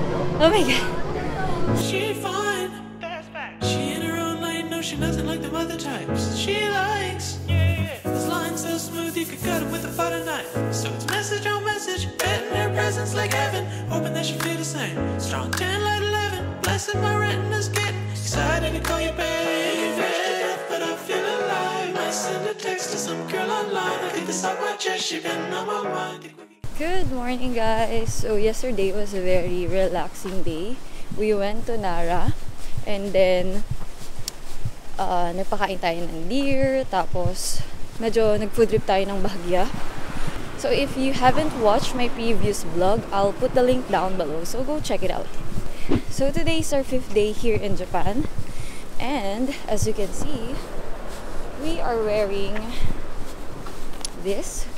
Oh my god. She fine, that's fact. She in her own lane, no, she doesn't like them other types. She likes, this line so smooth you could cut it with a butter knife. So it's message on message, betting her presence like heaven, hoping that she feel the same. Strong 10, light 11, blessing my retina's getting excited to call you baby. Fresh to death, but I feel alive. Might send a text to some girl online. I get this off my chest, she been on my mind. Good morning, guys. So yesterday was a very relaxing day. We went to Nara and then nagpakain tayo ng deer, tapos medyo nag-food trip tayo ng Bahagya. So if you haven't watched my previous vlog, I'll put the link down below, so go check it out. So today is our 5th day here in Japan, and as you can see, we are wearing this.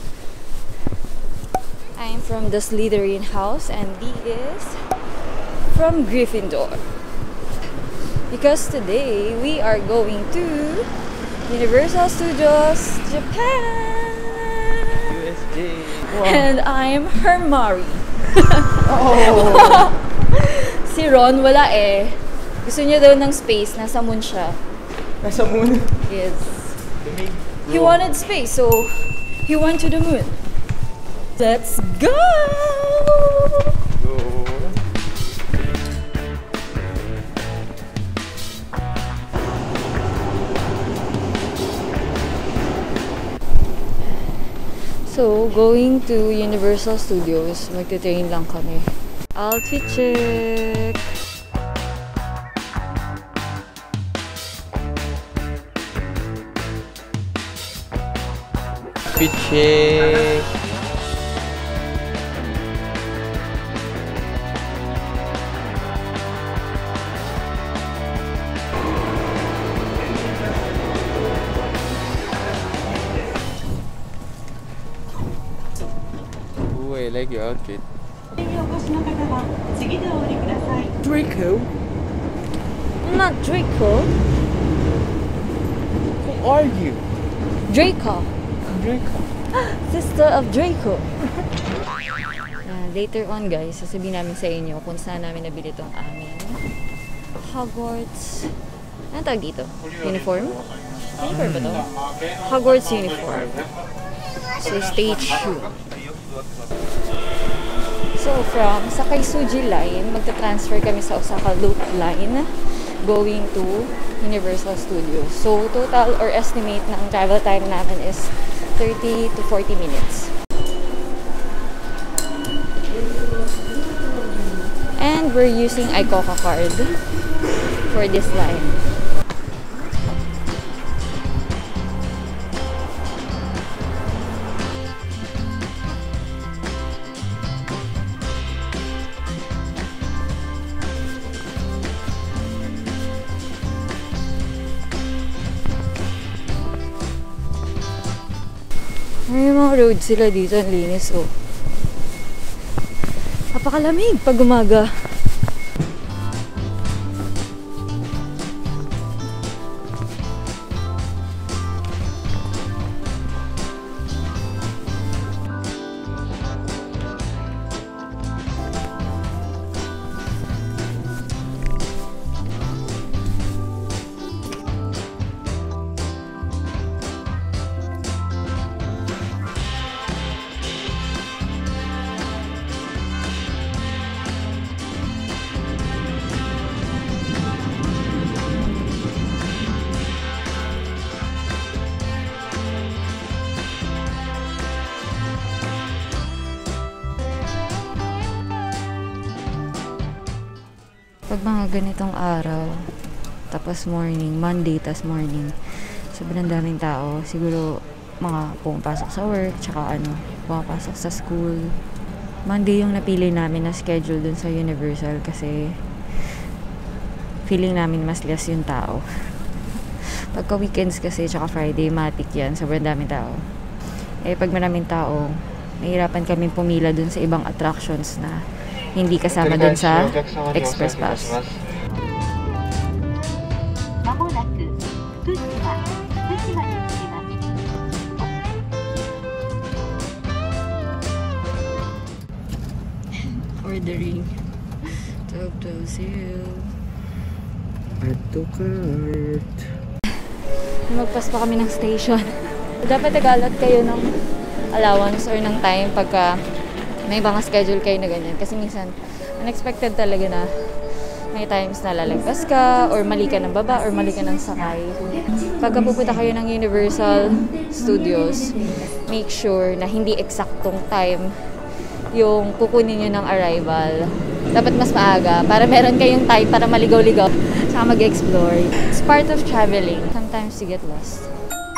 I'm from the Slytherin house and Dee is from Gryffindor. Because today we are going to Universal Studios Japan. USJ. Wow. And I'm Hermione. Oh. Si Ron wala eh. Gusto niya daw ng space, nasa moon siya. Nasa moon? Yes. He wanted space, so he went to the moon. Let's go! Go! So, going to Universal Studios, magte-train lang kami. Outfit check! Outfit check! Ooh, I like your outfit. Draco? Not Draco. Who are you? Draco. Draco. Sister of Draco. Later on, guys, sasabihin namin sa inyo kung saan namin nabili itong aming Hogwarts. Ano tawag dito? Uniform? Uniform ba ito? Hogwarts uniform. So, stay tuned. So, from Sakay Suji Line, magta-transfer kami sa Osaka Loop Line going to Universal Studios. So, total or estimate ng travel time namin is 30 to 40 minutes. And we're using iCoca card for this line. May mga road sila dito, ang linis oh. Napakalamig pag umaga. Pag mga ganitong araw, tapos morning, Monday, tas morning, sobrang daming tao. Siguro, mga pumapasok sa work, tsaka pumapasok sa school. Monday yung napili namin na schedule dun sa Universal kasi feeling namin mas less yung tao. Pagka weekends kasi, tsaka Friday, matik yan. Sobrang daming tao. Eh, pag maraming tao, mahirapan kami pumila dun sa ibang attractions na hindi kasama dun sa Express Pass. Ordering. 12:00. Add to cart. Magpas pa kami ng station. Dapat nag-allot kayo ng allowance or ng time pagka may mga schedule kayo na ganyan. Kasi minsan, unexpected talaga na may times na lalagpas ka or mali ka ng baba or mali ka ng sakay. Pagka pupunta kayo ng Universal Studios, make sure na hindi eksaktong time yung kukunin nyo ng arrival. Dapat mas maaga para meron kayong time para maligaw-ligaw saka mag-explore. It's part of traveling. Sometimes you get lost.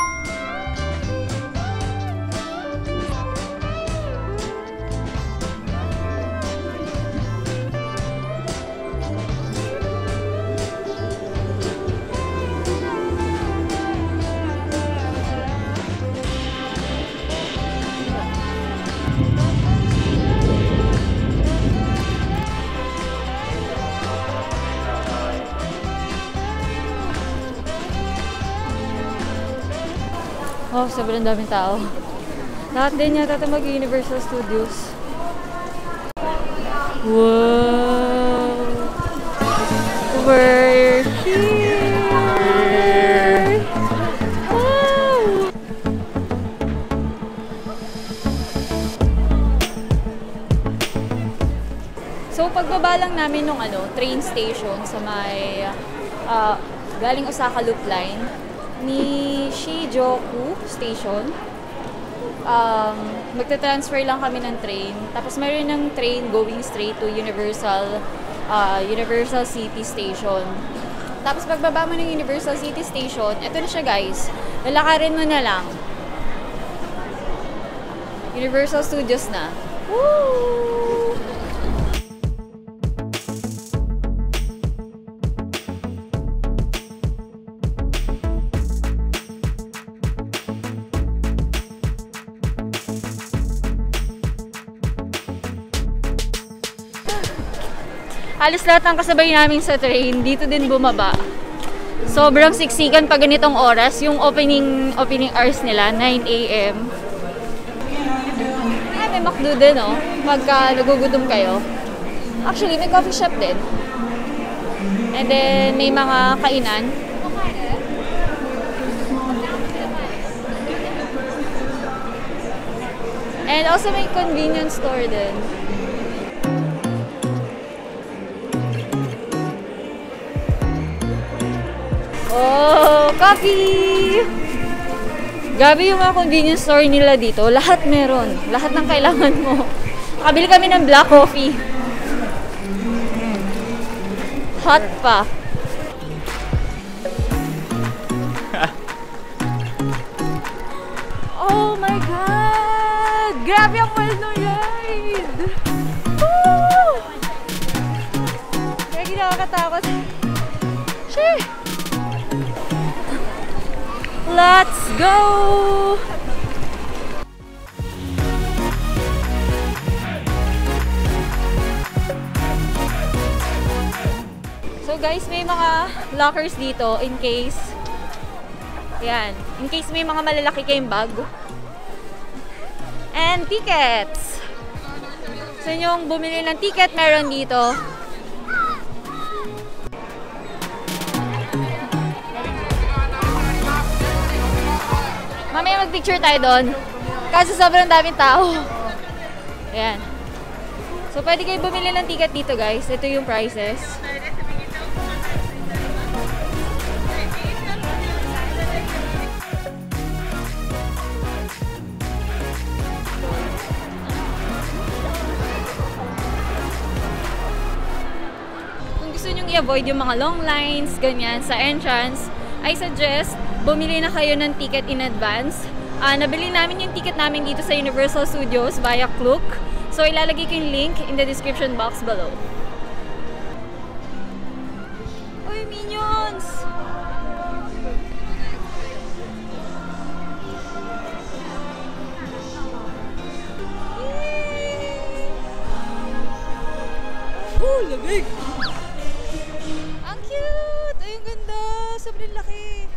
Oh, sobrang daming tao. Lahat din yata ito mag-Universal Studios. Wow! We're here! Wow! So, pagbaba lang namin nung train station sa may galing Osaka Loop Line, ni Shijuoku Station. Magta-transfer lang kami ng train. Tapos meron ng train going straight to Universal City Station. Tapos pagbaba mo ng Universal City Station, eto na siya guys. Lalakarin mo na lang. Universal Studios na. Woo! Halos lahat ng kasabay namin sa train, dito din bumaba. Sobrang siksikan pag ganitong oras. Yung opening hours nila, 9 AM. Ay, may McDo din, oh. Pagka nagugutom kayo. Actually, may coffee shop din. And then, may mga kainan. And also, may convenience store din. Oh, coffee! Grabe yung mga convenience store nila dito. Lahat meron. Lahat ng kailangan mo. Nakabili kami ng black coffee. Hot pa. Oh my God! Grabe ang Malnoyade! Woo! Kaya kinakatakot. Shee! Let's go! So guys, may mga lockers dito in case may mga malalaki kayong bag. And tickets! So yung bumili ng ticket, meron dito. Mamaya mag-picture tayo doon. Kasi sobrang daming tao. Ayan. So, pwede kayo bumili ng ticket dito, guys. Ito yung prices. Kung gusto nyo i-avoid yung mga long lines, ganyan, sa entrance, I suggest bumili na kayo ng ticket in advance. Nabili namin yung ticket namin dito sa Universal Studios via Klook. So, ilalagay ko yung link in the description box below. Uy, Minions! Oh, lamig! Ang cute! Ay, ang ganda! Sobrang laki!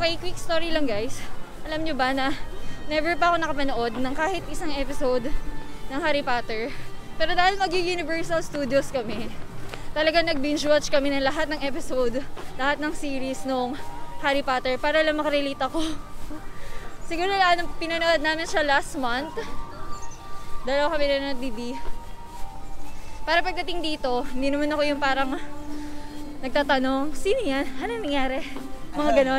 Okay, quick story lang guys. Alam nyo ba na never pa ako nakapanood ng kahit isang episode ng Harry Potter. Pero dahil mag-Universal Studios kami, talaga nag-binge watch kami ng lahat ng episode, lahat ng series nung Harry Potter para lang makarelate ako. Siguro pinanood namin siya last month. Dalawa kami na nag-DD. Para pagdating dito, hindi naman ako yung parang nagtatanong, sino yan? Ano nangyari? Mga ganon.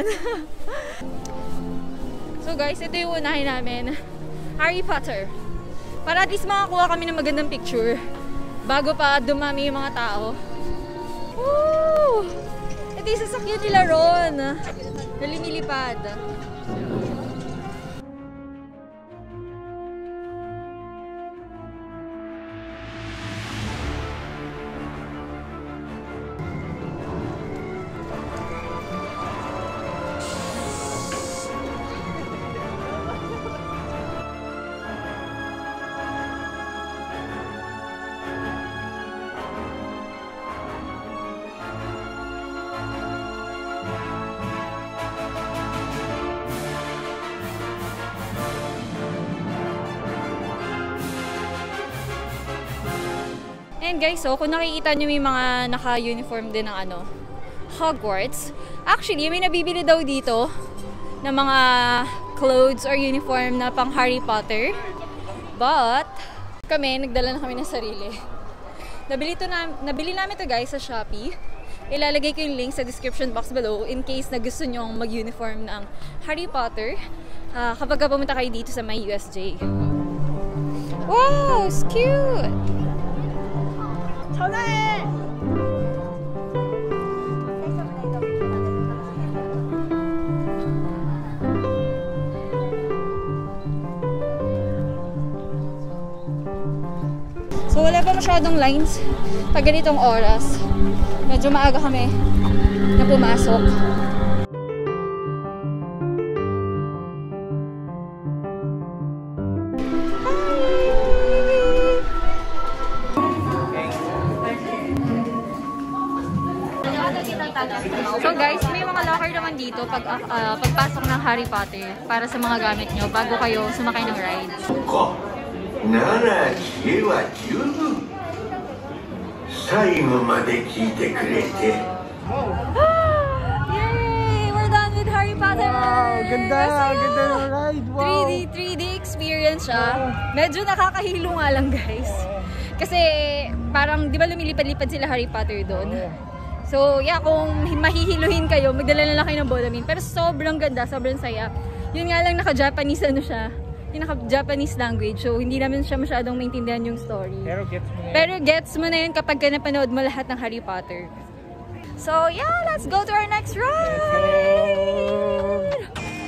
So guys, ito yung unahin namin. Harry Potter. Para at least makakuha kami ng magandang picture bago pa dumami yung mga tao. Woo! Ito yung sasakyan nila Ron na lumilipad. And guys, so kung nakikita nyo may mga naka-uniform din ng Hogwarts. Actually, may nabibili daw dito ng mga clothes or uniform na pang Harry Potter. But, nagdala na kami ng sarili. Nabili namin to guys sa Shopee. Ilalagay ko yung link sa description box below in case na gusto nyo mag-uniform ng Harry Potter kapag pumunta kayo dito sa may USJ. Wow! It's cute! So wala pa masyadong lines pag ganitong oras. Medyo maaga kami na pumasok. So guys, may mga locker naman dito pagpasok ng Harry Potter para sa mga gamit nyo bago kayo sumakay ng ride. Yay! We're done with Harry Potter! Wow! Ganda! Ganda ng ride! Wow! 3D experience siya. Medyo nakakahilo nga lang guys. Kasi parang di ba lumilipad-lipad sila Harry Potter doon? So, yeah, kung mahihiluhin kayo, magdala na lang kayo ng Bolamine. Pero sobrang ganda, sobrang saya. Yun nga lang, naka-Japanese yung naka-Japanese language. So, hindi namin siya masyadong maintindihan yung story. Pero gets mo na yun kapag ka napanood mo lahat ng Harry Potter. So, yeah, let's go to our next ride!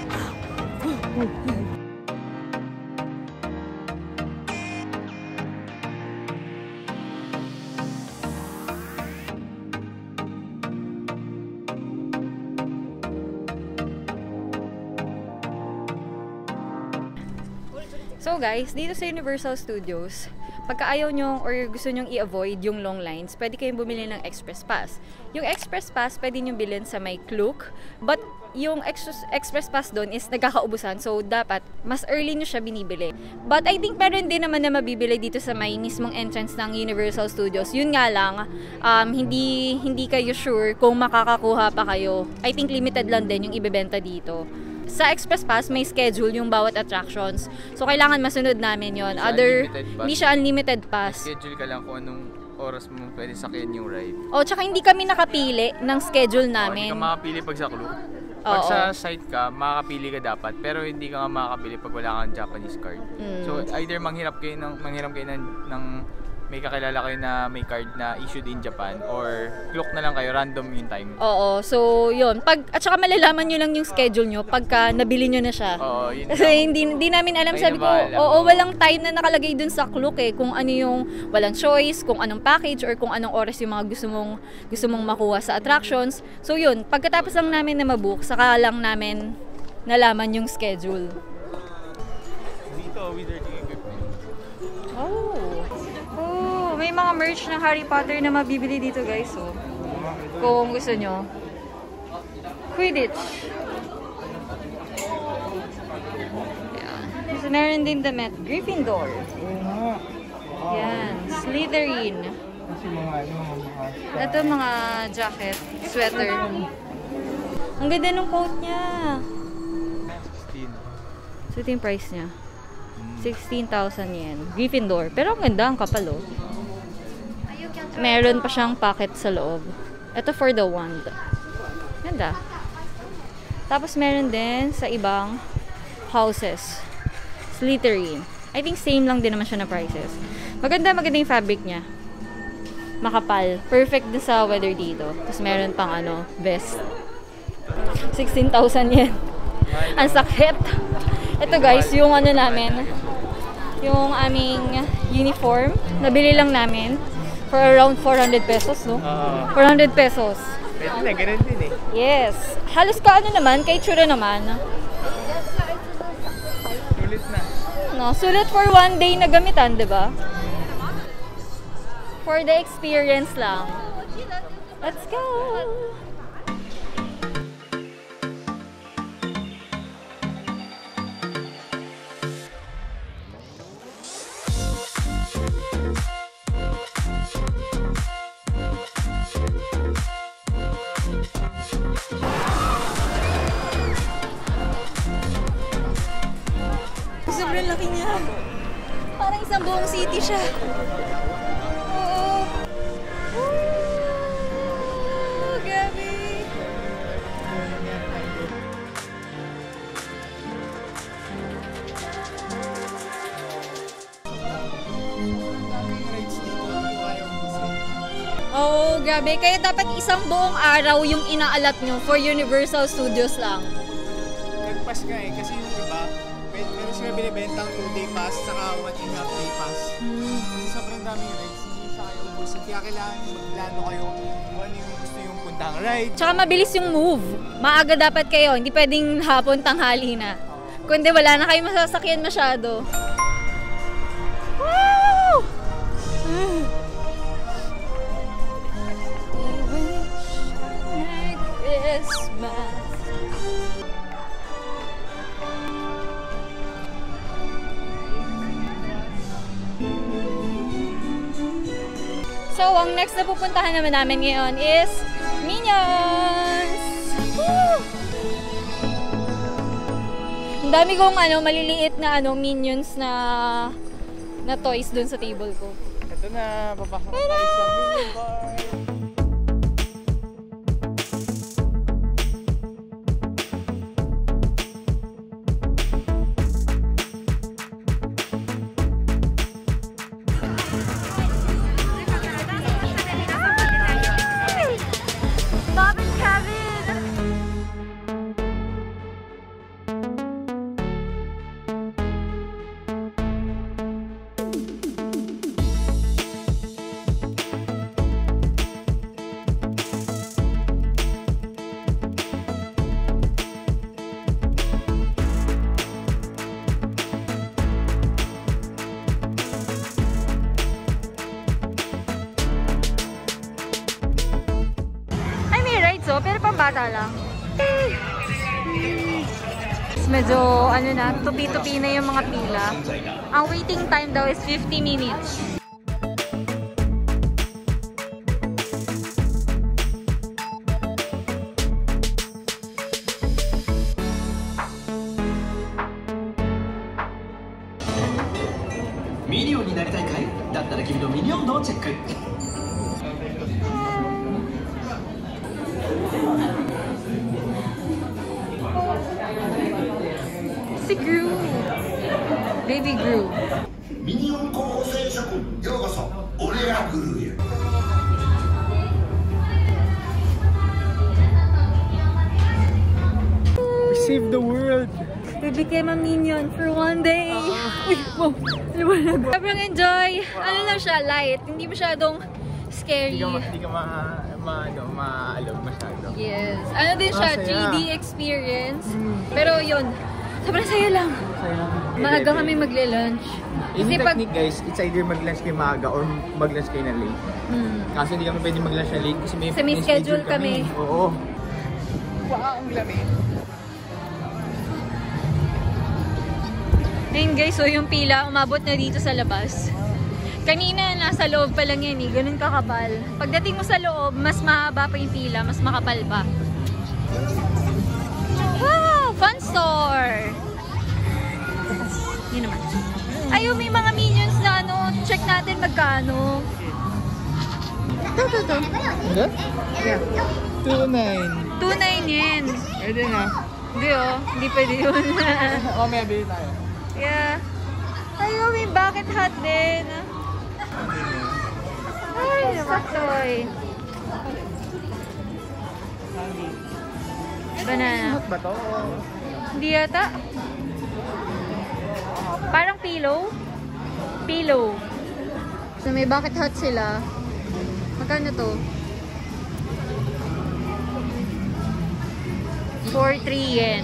So guys, dito sa Universal Studios, pagka ayaw nyo or gusto nyong i-avoid yung long lines, pwede kayong bumili ng Express Pass. Yung Express Pass, pwede nyo bilhin sa may Klook, but yung Express Pass doon is nagkakaubusan, so dapat mas early nyo siya binibili. But I think meron din naman na mabibili dito sa may mismong entrance ng Universal Studios. Yun nga lang, hindi kayo sure kung makakakuha pa kayo. I think limited lang din yung ibebenta dito. Sa Express Pass, may schedule yung bawat attractions. So, kailangan masunod namin yon. Hindi siya unlimited pass. Schedule ka lang kung anong oras mo pwede sakyan yung ride. Tsaka hindi kami nakapili ng schedule namin. Hindi ka makapili pag sa Klook. Pag sa site ka, makakapili ka dapat. Pero hindi ka nga makakapili pag wala kang Japanese card. So, either manghiram kayo ng may kakilala kayo na may card na issued in Japan or Klook na lang kayo, random yung time. So yun. At saka malalaman nyo lang yung schedule nyo pagka nabili nyo na siya. Yun kasi hindi namin alam. Sabi ko, walang time na nakalagay dun sa Klook kung ano yung walang choice, kung anong package or kung anong oras yung mga gusto mong makuha sa attractions. So yun, pagkatapos lang namin na mabook, saka lang namin nalaman yung schedule. Dito, with equipment. May mga merch ng Harry Potter na mabibili dito guys. So, kung gusto nyo. Quidditch. meron din damit. Gryffindor. Oo nga. Yan. Slytherin. Kasi mga mga... Ito mga jacket, sweater. Ang ganda ng coat niya. 16. So ito yung price niya. 16,000 yen. Gryffindor. Pero ang ganda, ang kapal oh. Meron pa siyang pocket sa loob. Ito for the wand. Ganda. Tapos meron din sa ibang houses. Slytherin. I think same lang din naman siya na prices. Maganda yung fabric niya. Makapal. Perfect din sa weather dito. Tapos meron pang vest. 16,000 yen. Ang sakit. Ito guys, yung namin. Yung aming uniform. Nabili lang namin. For around 400 pesos, no? 400 pesos. Pwede na, ganun din eh. Yes. Halos ka naman, kay tsura naman. Sulit na. No, sulit for one day na gamitan, di ba? For the experience lang. Let's go! Sobrang laki niya. Parang isang buong city siya. Oo. Gabi. Oh, grabe. Kaya dapat isang buong araw yung inaalat nyo for Universal Studios lang. Nagpass nga eh, kasi yung iba, meron sila binibentang 2-day pass, saka 1.5-day pass. Kasi sobrang daming rides, hindi siya kayo ubusin. Kaya kailangan maglano kayo kung ano yung gusto yung puntang ride. Tsaka mabilis yung move. Maaga dapat kayo, hindi pwedeng hapon tanghali na. Kundi wala na kayo masasakyan masyado. Woo! Merry Christmas. So, ang next na pupuntahan naman namin ngayon is Minions! Woo! Ang dami kong maliliit na Minions na toys dun sa table ko. Ito na, papasok tayo sa Minion Bar. Pero pambata lang. Medyo, tupi-tupi na yung mga pila. Ang waiting time daw is 50 minutes. Minion になりたいかい? だったら君のミニオン度をチェック. Si Gru. Baby Gru. ミニオン高校生諸君ようこそ俺がグルーへ。 We saved the world! We became a minion for one day. Sobrang enjoy. Ano lang siya, light. Hindi masyadong scary. Hindi ka maalog masyado. Yes. Ano din siya, 3D experience. Pero yun, sobrang saya lang. Maaga kami magle-lunch. Yung technique guys, it's either mag-lunch kayo maaga or mag-lunch kayo na late. Kaso hindi kami pwede mag-lunch na late kasi may schedule kami. Oo. Wow, ang lamig. Ayun guys, so yung pila, umabot na dito sa labas. Kanina, nasa loob pa lang yan eh. Ganun kakapal. Pagdating mo sa loob, mas mahaba pa yung pila, mas makapal pa. Wow! Fun store! Yun naman. Ayun, may mga minions na ano. Check natin magkano. Ito. Ano? Yeah. 2.9. 2.9 yen. Pwede na. Hindi oh. Hindi pwede yun. Mamaya bili tayo. Yeah. Ayun, may bucket hat din. Ay, saktoy. Banana. Ba to? Hindi yata. Parang pillow. Pillow. So may bucket hat sila. Magkano to? 4.3 yen.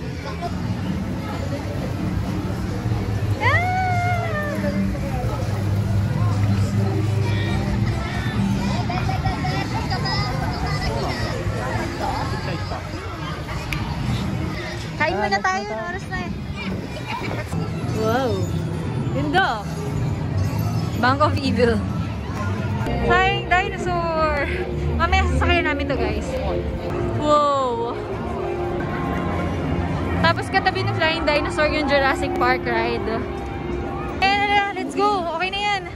Kain muna tayo, oras na eh. Wow. Ganda. Bank of Evil. Flying dinosaur. Mamaya sasakyan namin to guys. Wow. Tapos katabi ng flying dinosaur yung Jurassic Park ride. And let's go. Okay na yan.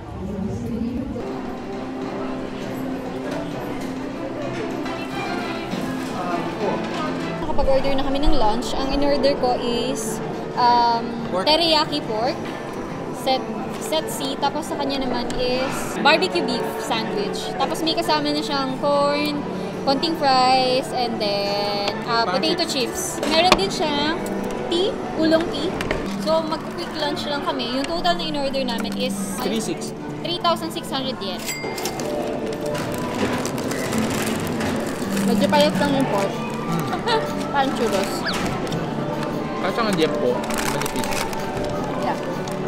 Nakapag-order na kami ng lunch. Ang in-order ko is teriyaki pork, set C, tapos sa kanya naman is barbecue beef sandwich. Tapos may kasama na siyang corn, konting fries, and then potato chips. Meron din siyang tea, ulong tea. So mag-quick lunch lang kami. Yung total na in-order namin is 3,600 yen. Medyo payat lang yung pork. Parang churros. Kasi ang diyem po, manipis. Yeah.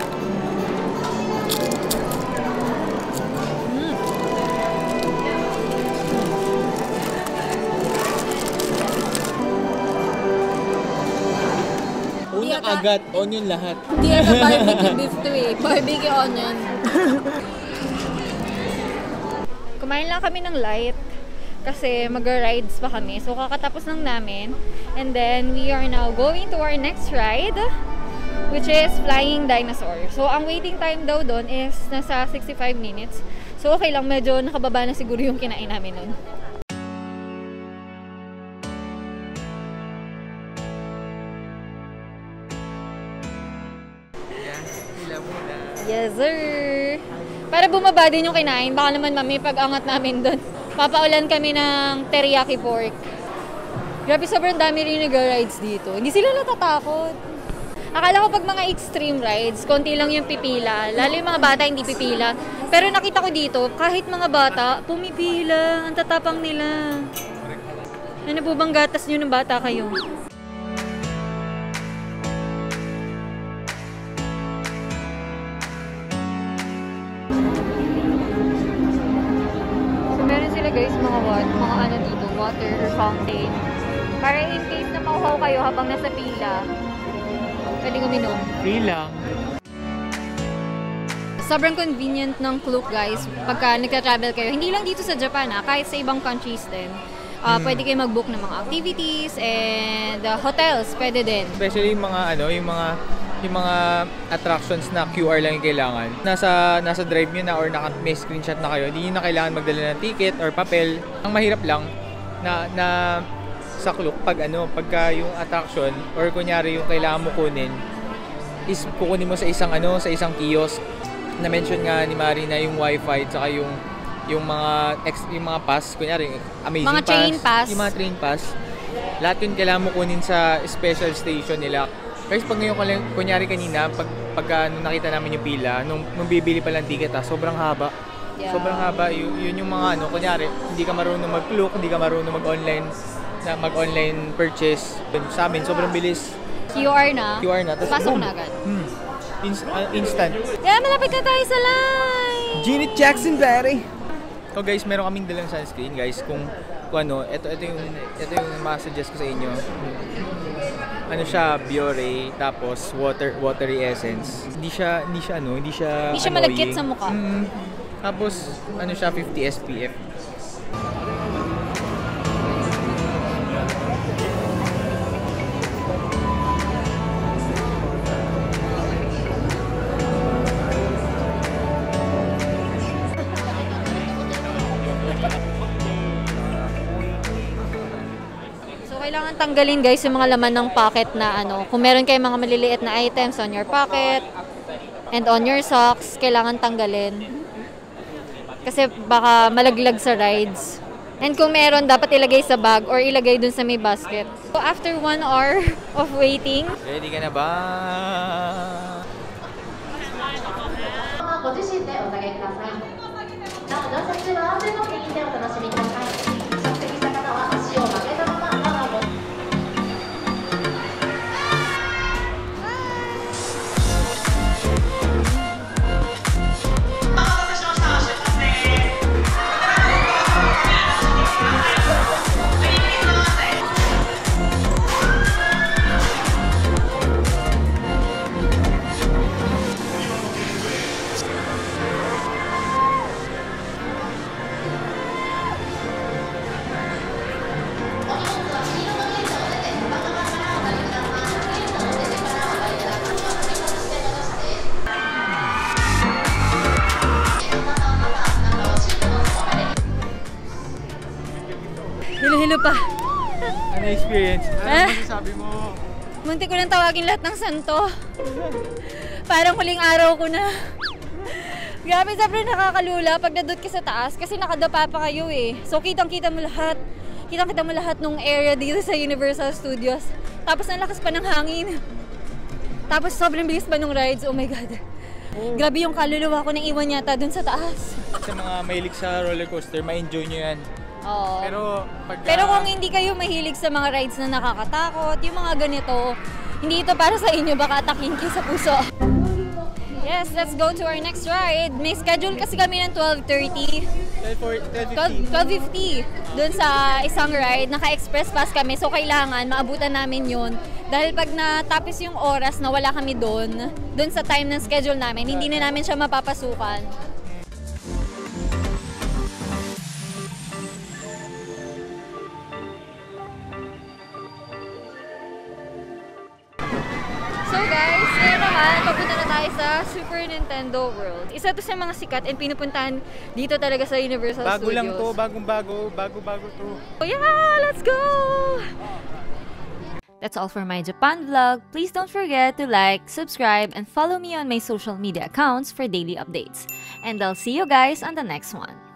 Una agad, onion lahat. Hindi na barbecue beef to eh. Barbecue onion. Kumain lang kami ng light. Kasi mag-rides pa kami. So, kakatapos lang namin. And then, we are now going to our next ride, which is Flying Dinosaur. So, ang waiting time daw doon is nasa 65 minutes. So, okay lang. Medyo nakababa na siguro yung kinain namin nun. Yes, sir! Para bumaba din yung kinain. Baka naman mami, pag-angat namin doon. Papaulan kami ng teriyaki pork. Grabe, sobrang dami rin nag-rides dito. Hindi sila natatakot. Akala ko pag mga extreme rides, konti lang yung pipila. Lalo yung mga bata hindi pipila. Pero nakita ko dito, kahit mga bata, pumipila. Ang tatapang nila. Ano po bang gatas nyo ng bata kayo? Guys, mga ano dito, water fountain. Para in case na mauhaw kayo habang nasa pila, pwedeng uminom. Free lang. Sobrang convenient ng Klook guys, pagka nagka-travel kayo. Hindi lang dito sa Japan kahit sa ibang countries din. Pwede kayo mag-book ng mga activities and hotels, pwede din. Especially yung mga yung mga attractions na QR lang yung kailangan. Nasa drive nyo na or may screenshot na kayo, hindi nyo na kailangan magdala ng ticket or papel. Ang mahirap lang na sa Klook pagka yung attraction or kunyari yung kailangan mo kunin is kukunin mo sa isang kiosk. Na mention nga ni Marina yung wifi at saka yung mga pass, kunyari amazing mga train pass. Yung mga train pass. Lahat yun kailangan mo kunin sa special station nila. Guys, pag ngayon kunyari kanina, pagka nung nakita namin yung pila, nung bibili pa lang ticket sobrang haba. Yeah. Sobrang haba. Yun yung mga kunyari, hindi ka marunong mag-Klook, hindi ka marunong mag-online purchase. Sa amin, sobrang bilis. QR na. Tapos pasok boom. na agad. Instant. Yeah, malapit na tayo sa line! Janet Jackson, daddy! So guys, meron kaming dalang sunscreen, guys. Kung ito yung masuggest ko sa inyo. ano siya, Biore, tapos watery essence. Hindi siya malagkit annoying. sa mukha. Tapos ano siya, 50 SPF. Kailangan tanggalin guys yung mga laman ng pocket na ano. Kung meron kayong mga maliliit na items on your pocket and on your socks, kailangan tanggalin. Kasi baka malaglag sa rides. And kung meron, dapat ilagay sa bag or ilagay dun sa may basket. So after 1 hour of waiting, ready ka na ba? ご自身でお下げください。なお、乗車中は安全の確認でお楽しみください。着席した方は足を曲げたままマナーを。 hilo-hilo pa. Ano experience? Ano masasabi mo? Munti ko nang tawagin lahat ng santo. Parang huling araw ko na. Grabe, sobrang nakakalula pag nadot ka sa taas kasi nakadapa pa kayo eh. So kitang-kita mo lahat. Kitang-kita mo lahat ng area dito sa Universal Studios. Tapos ang lakas pa ng hangin. Tapos sobrang bilis pa ng rides. Oh my God. Grabe yung kaluluwa ko nang iwan yata dun sa taas. Sa mga mahilig sa roller coaster, ma-enjoy nyo yan. Oo. Pero Pero kung hindi kayo mahilig sa mga rides na nakakatakot, yung mga ganito, hindi ito para sa inyo, baka atakin kayo sa puso. Yes, let's go to our next ride. May schedule kasi kami ng 12:30. 12:50 doon sa isang ride. Naka-express pass kami, so kailangan maabutan namin yun. Dahil pag natapos yung oras na wala kami doon sa time ng schedule namin, hindi na namin siya mapapasukan. So guys, ngayon naman, papunta na tayo sa Super Nintendo World. Isa to sa mga sikat and pinupuntahan dito talaga sa Universal Studios. Bago lang to, bago to. Oh yeah, let's go! That's all for my Japan vlog. Please don't forget to like, subscribe, and follow me on my social media accounts for daily updates. And I'll see you guys on the next one.